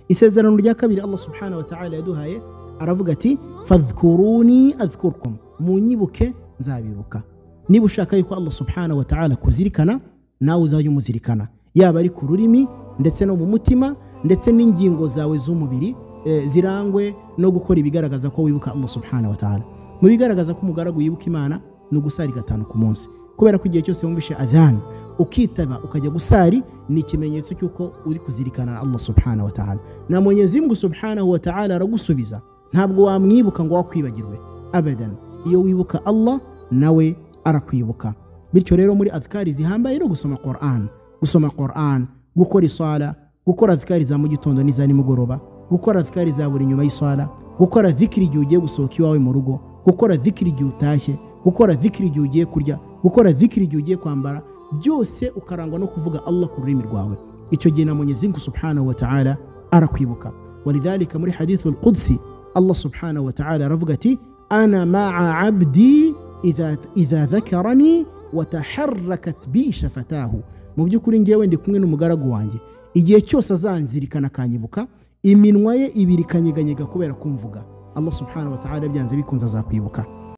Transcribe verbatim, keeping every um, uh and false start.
isezerano rya kabiri Allah subhanahu wa ta'ala yaduhaye aravuga ati fadhkuruni adhkurkum, munyibuke nzabibuka. Niba ushaka yuko Allah subhanahu wa ta'ala kuzirikana, nawe uzajya umuzirikana, yaba ari ku rurimi ndetse no mu mutima ndetse n'ingingo zawe z'umubiri e, zirangwe no gukora ibigaragaza ko wibuka Allah subhanahu wa ta'ala. Mu bigaragaza ko umugaragu yibuka Imana no gusari gatanu ku munsi, kubera ko igihe cyose wumvishe adhan ukitaba ukajya gusari ni ikimenyetso cyuko uri kuzirikana na Allah subhanahu wa ta'ala, na Mwenyezi Mungu subhanahu wa ta'ala aragusubiza. Ntabwo wamwibuka ngo wakwibagirwe abadan, iyo wibuka Allah nawe arakwibuka. Bityo rero muri adhkari zihambaye no gusoma Qur'an, gusoma Qur'an, gukora isala, gukora adhkari za mu gitondo n'iza nimugoroba, gukora adhkari za buri nyuma y'isala, gukora dhikri igihe ugiye gusohoka iwawe mu rugo, gukora dhikri igihe utashye, gukora dhikri igihe ugiye kurya, gukora dhikri igihe ugiye kwambara, byose ukarangwa no kuvuga Allah ku rurimi rwawe. Icyo gihe na Mwenyezi Mungu subhanahu wa ta'ala arakwibuka. Walidhalika muri hadithul qudsi Allah subhanahu wa ta'ala aravuga ati ana ma'a abdi idha idha dhakarani wa taharrakat bi shafatahu, mu byukuri ngewe ndi kumwe n'umugaragu wanjye igihe cyose azanzirikana kanyibuka, iminwa ye ibiri kanyeganyega kubera kumvuga. Allah subhanahu wa ta'ala byanze bikunza azakwibuka.